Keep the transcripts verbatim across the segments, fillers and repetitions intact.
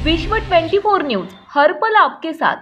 विश्व चोवीस न्यूज हर पल आपके साथ।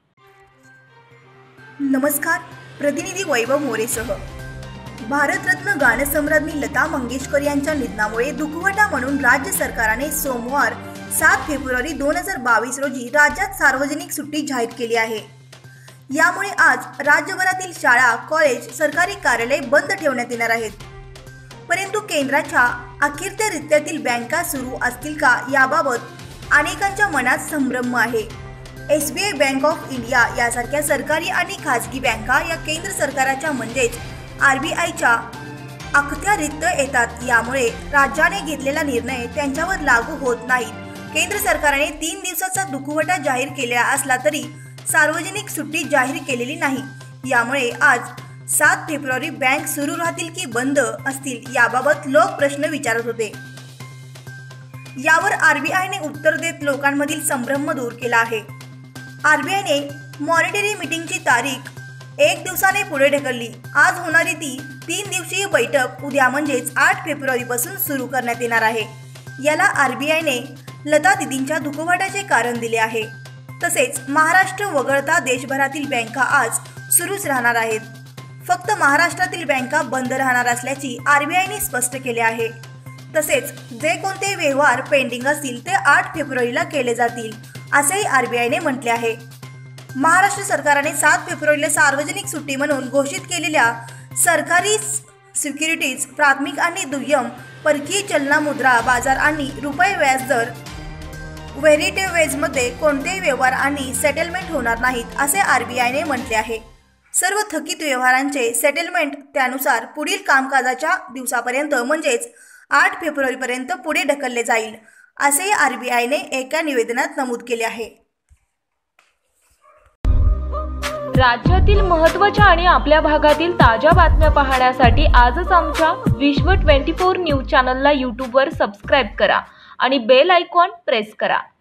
नमस्कार, प्रतिनिधी वैभव मोरेसह। भारतरत्न गानसम्राज्ञी लता मंगेशकर यांच्या निधनामुळे दुखवटा म्हणून राज्य सरकारने सोमवार सात फेब्रुवारी दोन हजार बावीस रोजी राज्यात सार्वजनिक सुट्टी जाहीर केली आहे। यामुळे आज राज्यभरातील शाळा, कॉलेज, सरकारी कार्यालय बंद ठेवण्यात येणार आहेत। परंतु केंद्राच्या अखेरच्या रित्यातील बँका सुरू असतील का याबाबत अनेकांच्या मनात संभ्रम आहे। S B I bank of India यासारख्या सरकारी आणि खासगी बँका या केंद्र सरकारच्या म्हणजेच आर बी आयच्या अखत्यारीत येतात। यामुळे राज्याने घेतलेला निर्णय त्यांच्यावर लागू होत नाही। केंद्र सरकारने तीन दिवसाचा दुखवटा जाहीर केला असला तरी सार्वजनिक सुट्टी जाहीर केलेली नाही। यामुळे आज सात फेब्रुवारी बँक सुरू राहतील की बंद असतील याबाबत लोक प्रश्न विचारत होते। यावर आर बी आयने उत्तर देत लोकांमधील संभ्रम दूर केला आहे। आर बी आयने मॉनिटरी मीटिंगची तारीख एक दिवसाने पुढे ढकलली। आज होणारी ती तीन दिवसीय बैठक उद्या म्हणजेच आठ फेब्रुवारी पासून सुरू करण्यात येणार आहे। याला आर बी आयने लता दीदींच्या दुखवट्याचे कारण दिले आहे। तसेच महाराष्ट्र वगळता देशभरातील बँका आज सुरूच राहणार आहेत। फक्त महाराष्ट्रातील बँका बंद राहणार असल्याची आर बी आयने स्पष्ट केले आहे। तसेच जे कोणते व्यवहार पेंडिंग असतील ते आठ फेब्रुवारीला केले जातील असेही आर बी आयने म्हटले आहे। महाराष्ट्र सरकारने सात फेब्रुवारीला सार्वजनिक सुट्टी म्हणून घोषित केलेल्या सरकारी सिक्युरिटीज, प्राथमिक आणि दुय्यम परकीय चलन मुद्रा बाजार आणि रुपये व्याजदर व्हेरिटेवेजमध्ये कोणतेही व्यवहार आणि सेटलमेंट होणार नाहीत असे आर बी आयने म्हटले आहे। सर्व थकीत व्यवहारांचे सेटलमेंट त्यानुसार पुढील कामकाजाच्या दिवसापर्यंत म्हणजेच आठ फेब्रुवारी पर्यंत पुढे ढकलले जाईल असे आर बी आयने एका निवेदनात नमूद केले आहे। राज्यातील महत्त्वाच्या आणि आपल्या भागातील ताज्या बातम्या पाहण्यासाठी आजच आमच्या विश्व चोवीस न्यूज चॅनलला यूट्यूबवर सबस्क्राइब करा आणि बेल आयकॉन प्रेस करा।